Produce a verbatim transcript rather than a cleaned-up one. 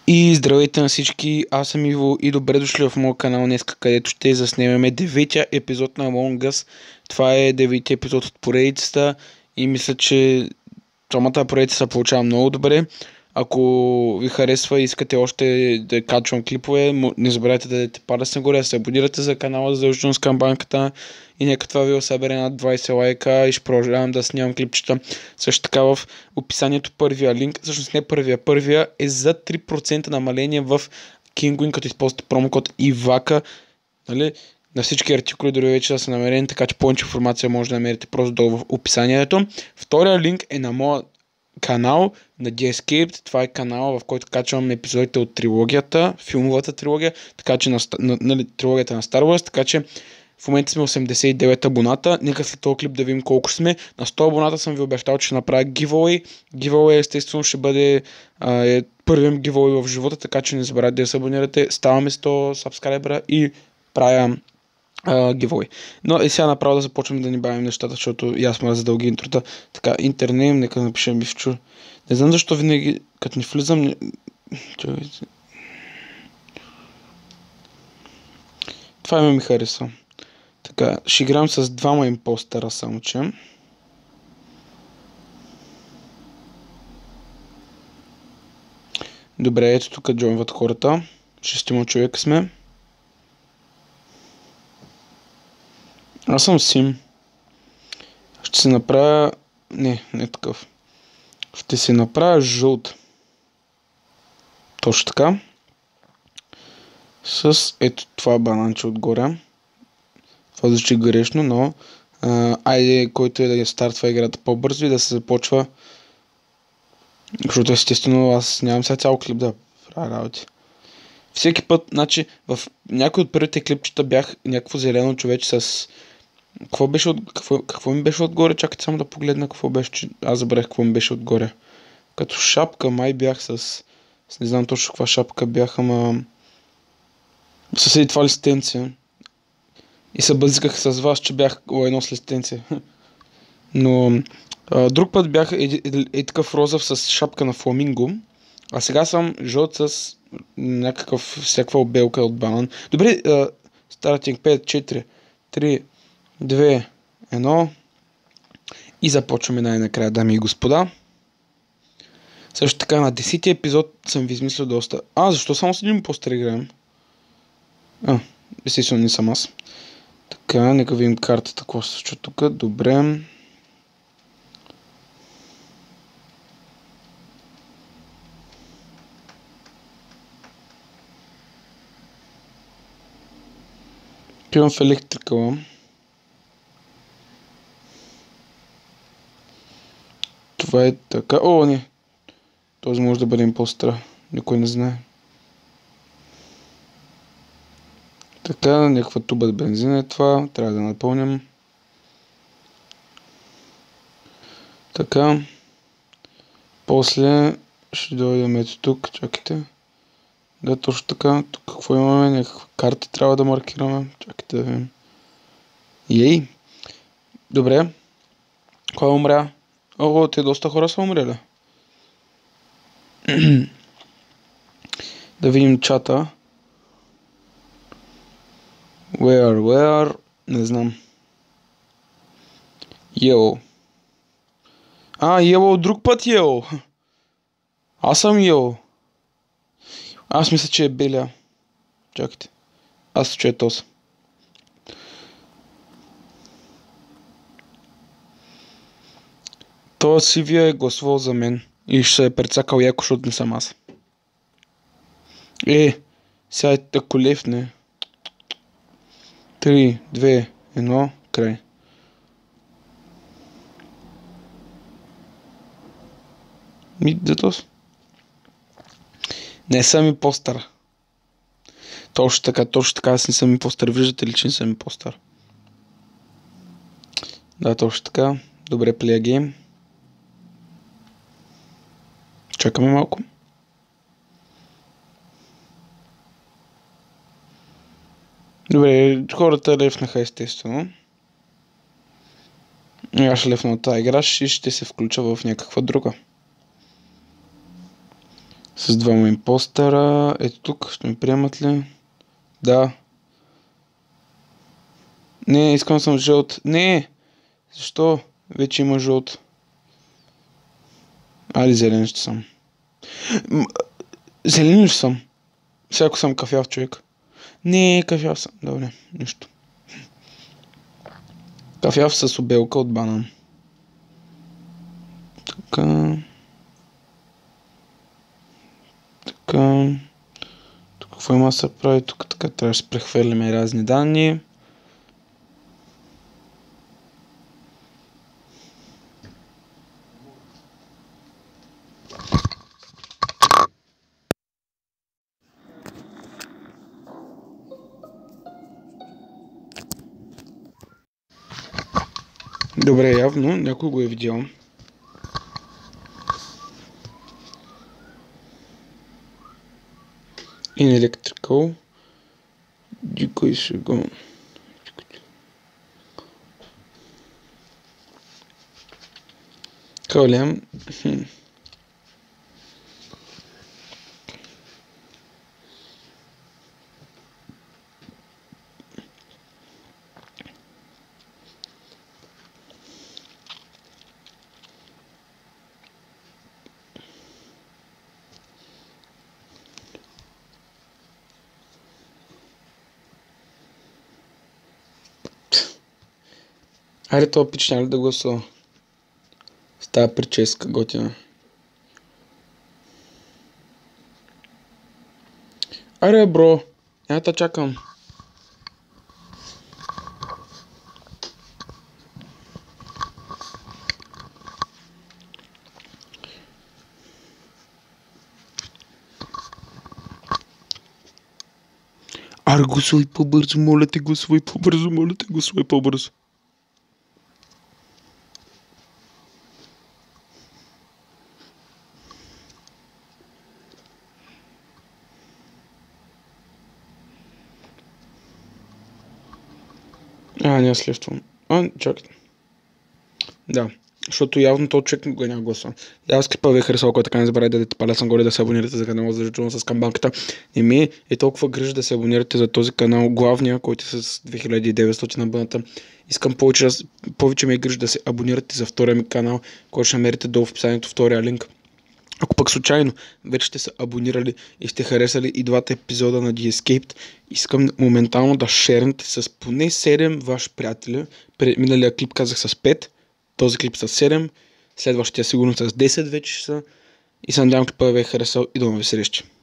И здравейте на всички, аз съм Иво и добре дошли в моят канал днес, където ще заснемем деветия епизод на Among Us. Това е деветия епизод от поредицата и мисля, че самата поредица се получава много добре. Ако ви харесва и искате още да качвам клипове, не забравяйте да дадете палец нагоре, да се абонирате за канала, задължително с камбанката и нека това видео събере над двайсет лайка и ще продължавам да снимам клипчета. Също така в описанието първия линк, всъщност не първия, първия е за три процента намаление в Kinguin, като използвате промокод ИВАКА. Нали? На всички артикули дори вече да са намерени, така че повече информация може да намерите просто долу в описанието. Втория линк е на моя канал на The Escaped. Това е канал, в който качвам епизодите от трилогията, филмовата трилогия, така че на, на, на трилогията на Star Wars, така че в момента сме осемдесет и девет абоната. Нека след този клип да видим колко сме. На сто абоната съм ви обещал, че ще направя giveaway. Giveaway естествено ще бъде е, първият giveaway в живота, така че не забравяйте да се абонирате. Ставаме сто сабскрайбера и правя Uh, giveaway. Но и сега направо да започваме да ни бавим нещата, защото и аз мразя дълги интрота. Така, интернем, нека напишем бивчо. Не знам защо винаги, като не влизам... Не... Това ме ми хареса. Така, ще играем с двама импостера само, че... Добре, ето тук джойнват хората. Шестима човека сме. Аз съм Сим. Ще се направя... Не, не такъв. Ще се направя жълт. Точно така. С ето това бананче отгоре. Това звучи грешно, но... А, айде, който е да я стартва играта по-бързо и да се започва. Защото естествено аз нямам сега цял клип да правя работи. Всеки път, значи, в някои от първите клипчета бях някакво зелено човече с... Какво беше от... какво, какво ми беше отгоре? Чакайте само да погледна какво беше, че... Аз забравих какво ми беше отгоре. Като шапка май бях с... с не знам точно каква шапка бях, ама... С еди това листенце. И се бъзиках с вас, че бях едно с листенце. Но... А, друг път бях е, е, е такъв розов с шапка на фламинго. А сега съм жълт с някакъв... всякаква обелка от банан. Добре, а, стартинг пет, четири, три... две, едно и започваме най-накрая, дами и господа. Също така на десетия епизод съм ви измислил доста. А, защо само с един постер играем? А, естествено не съм аз. Така, нека видим картата, какво се случва тук. Добре. Пивам в електрикала. Това е така. О, не. Този може да бъде импостъра. Никой не знае. Така, някаква туба бензин е това. Трябва да напълням. Така. После ще дойдем ето тук. Чакайте. Да, точно така. Тук какво имаме? Някаква карта трябва да маркираме. Чакайте да видим. Ей! Добре. Кой умря? О, те доста хора са умрели. Да видим чата. Where, where? Не знам. Yellow. А, Yellow друг път Yellow. Аз съм Yellow. Аз мисля, че е беля. Чакайте. Аз че е този. Това сивия е гласувал за мен. И ще се е прецакал яко, защото не съм аз. Е, сега е тако левне. три, две, едно, край. Ми, детос. Не съм и постър. Точно така, точно така, аз не съм и постър. Виждате ли, че не съм и постър? Да, точно така. Добре, play game. Чакаме малко. Добре, хората лефнаха естествено. Аз ще лефна от тази игра и ще се включа в някаква друга. С двама импостъра. Ето тук, ще ми приемат ли? Да. Не, искам съм жълт. Не! Защо? Вече има жълт. Али зелен ще съм. М- Зелен ще съм. Всяко съм кафяв човек. Не, кафяв съм. Добре, нищо. Кафяв с обелка от банан. Така. Така. Тук какво има да се прави? Тук така трябва да се прехвърляме разни данни. Добре, явно някой го е видял. In electrical. Дикой ще го... Калям. Айде това пич няма ли да гласува? С тази прическа готина. Аре бро, няма да чакам. Аре гласувай по-бързо, моля те, гласувай по-бързо, моля те, гласувай по-бързо. А, няма следвам. А, чакай. Да, защото явно този човек го няма гласа. Да, аз клипа ви е харесал, който така не забравяйте да те паля съм горе да се абонирате за канала, задължително с камбанката. Не ми е толкова грижа да се абонирате за този канал, главния, който е с две хиляди и деветстотин абоната. Искам повече, повече ми е грижа да се абонирате за втория ми канал, който ще намерите долу в описанието, втория линк. Ако пък случайно вече сте се абонирали и сте харесали и двата епизода на The Escaped, искам моментално да шернете с поне седем ваши приятели. Миналия клип казах с пет, този клип с седем, следващия сигурно с десет вече ще са. И се надявам клипа да ви е харесал и до нови срещи.